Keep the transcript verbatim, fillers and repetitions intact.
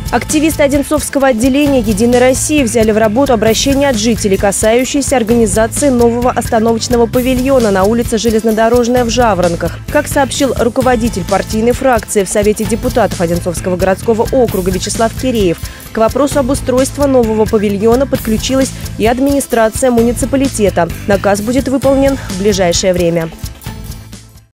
Активисты Одинцовского отделения «Единой России» взяли в работу обращение от жителей, касающиеся организации нового остановочного павильона на улице Железнодорожная в Жаворонках. Как сообщил руководитель партийной фракции в Совете депутатов Одинцовского городского округа Вячеслав Киреев, к вопросу обустройства нового павильона подключилась и администрация муниципалитета. Наказ будет выполнен в ближайшее время.